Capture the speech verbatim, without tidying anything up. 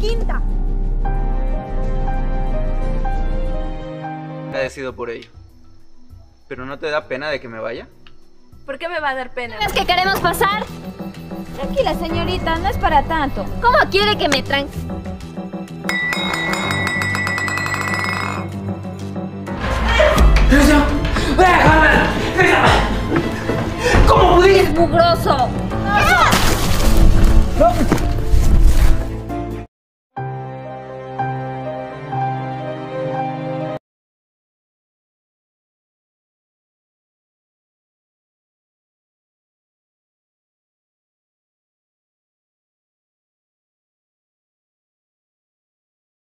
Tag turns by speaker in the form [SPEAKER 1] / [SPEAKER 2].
[SPEAKER 1] quinta.
[SPEAKER 2] Agradecido por ello. ¿Pero no te da pena de que me vaya?
[SPEAKER 1] ¿Por qué me va a dar pena?
[SPEAKER 3] ¿Es que queremos pasar?
[SPEAKER 1] Tranquila, señorita, no es para tanto.
[SPEAKER 3] ¿Cómo quiere que me tranque?
[SPEAKER 4] ¡Déjame! ¡Déjame! ¿Cómo pudiste?
[SPEAKER 3] ¡Mugroso!